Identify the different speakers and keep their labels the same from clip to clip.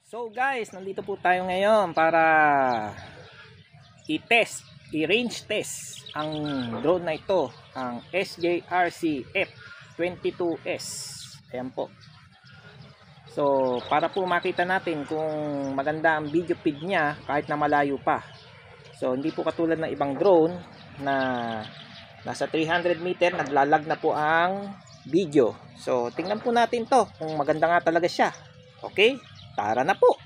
Speaker 1: So guys, nandito po tayo ngayon para i-range test ang drone na ito, ang SJRC F22S. Ayan po. So, para po makita natin kung maganda ang video feed niya kahit na malayo pa. So, hindi po katulad ng ibang drone na nasa 300 meter, naglalag na po ang video. So, tingnan po natin to kung maganda nga talaga siya. Okay? Tara na po!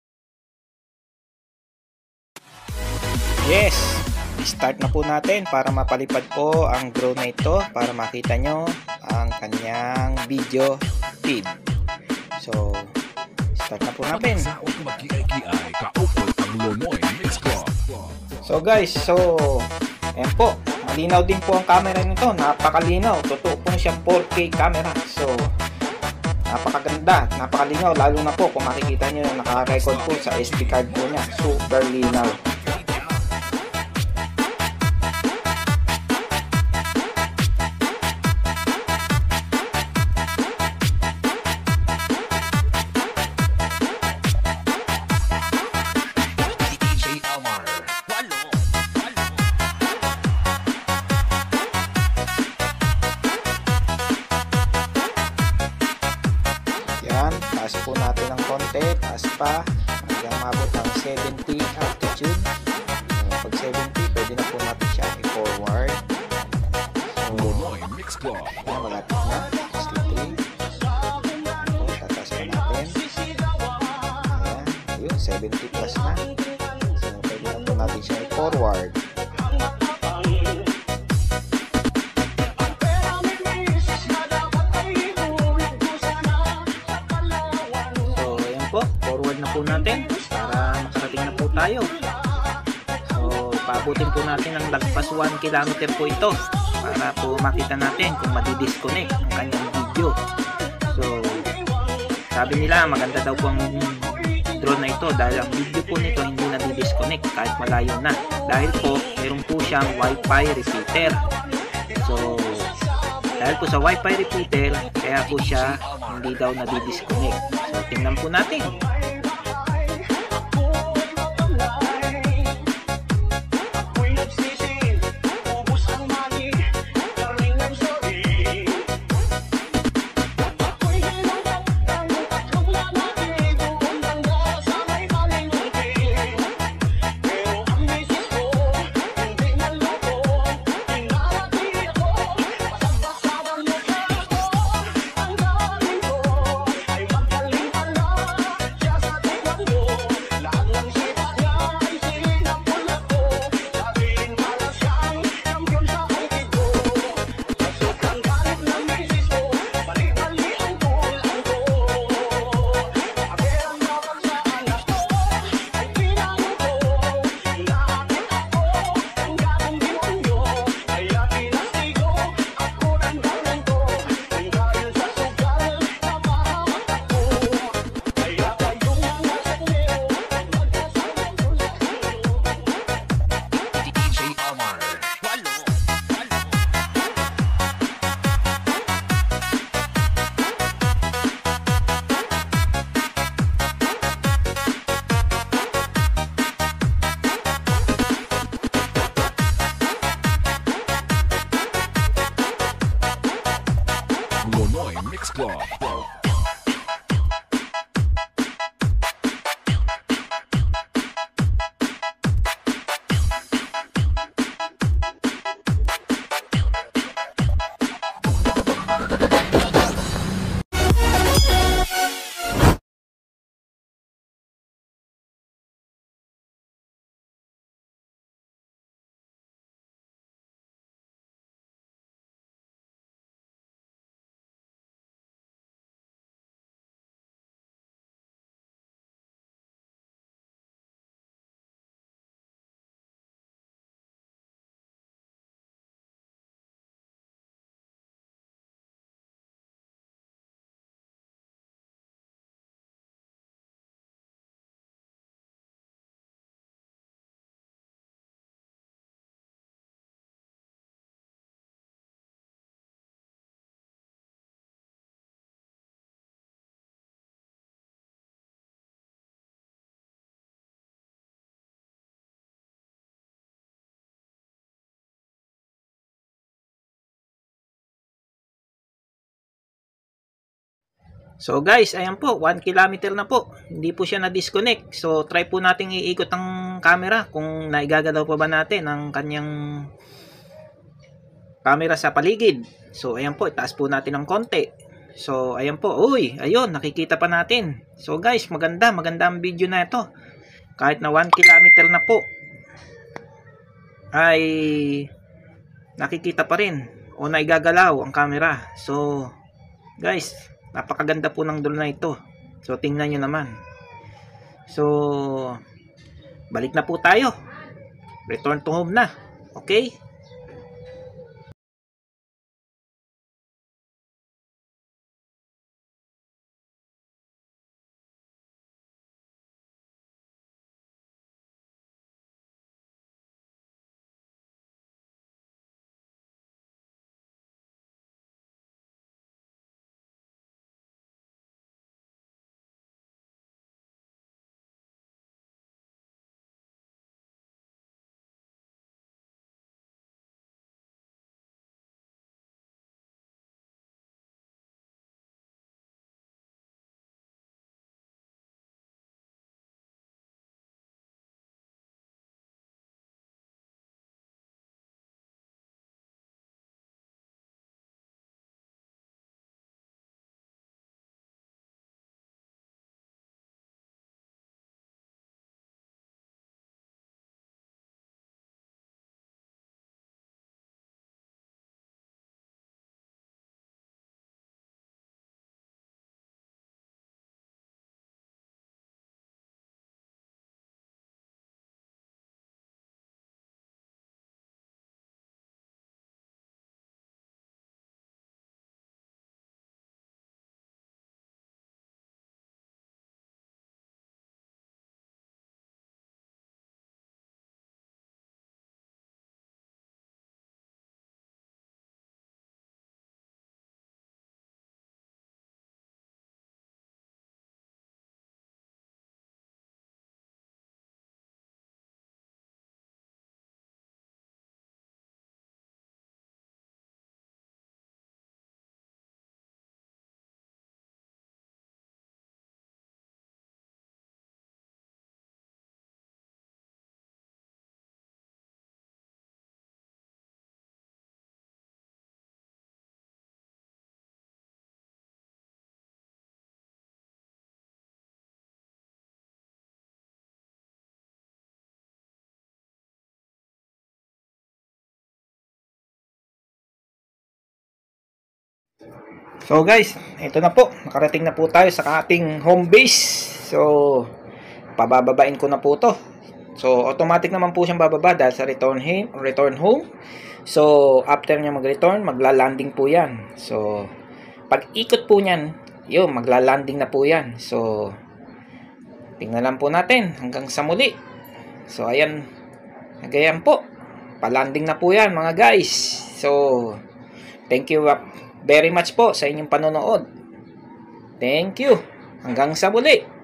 Speaker 1: Yes! Start na po natin para mapalipad po ang drone na ito para makita nyo ang kanyang video feed. So, start na po natin. So guys, ayan po. Malinaw din po ang camera nito. Napakalinaw. Totoo po siyang 4K camera. So, napakaganda. Napakalinaw. Lalo na po kung makikita nyo naka-record po sa SD card po niya. Super linaw. Yan, taas po natin ng konti, taas pa hanggang mabot ng 70 altitude. So, pag 70, pwede na po natin siya i-forward. So, yan, malapit na, 63. So, tataas pa natin. Ayan, ayun, 70 plus na. So, pwede na po natin siya i-forward. Forward na po natin para makarating na po tayo. So, paabutin po natin ang lagpas 1 kilometer po ito para po makita natin kung madi-disconnect ang kanyang video. So, sabi nila maganda daw po ang drone na ito dahil ang video po nito hindi nadi-disconnect kahit malayo na. Dahil po, meron po siyang Wi-Fi repeater. So, dahil po sa Wi-Fi repeater, kaya po siya hindi daw nadi-disconnect. So, tingnan po natin.
Speaker 2: Mix Club.
Speaker 1: So guys, ayan po, 1 kilometer na po. Hindi po siya na-disconnect. So try po nating iikot ang camera kung naigagalaw pa ba natin ang kanyang camera sa paligid. So ayan po, itaas po natin ng konti. So ayan po, uy, ayun, nakikita pa natin. So guys, maganda ang video na ito. Kahit na 1 kilometer na po, ay nakikita pa rin o naigagalaw ang camera. So guys, napakaganda po ng drone na ito. So tingnan nyo naman. So balik na po tayo. Return to home na. Okay? So guys, ito na po. Nakarating na po tayo sa ating home base. So, pabababain ko na po to. So, automatic naman po siyang bababa dahil sa return home. So, after niya mag-return, magla-landing po yan. So, pag ikot po niyan, yun, magla-landing na po yan. So, tingnan lang po natin hanggang sa muli. So, ayan. Nagayan po. Pa-landing na po yan mga guys. So, thank you very much po sa inyong panonood. Thank you. Hanggang sa muli.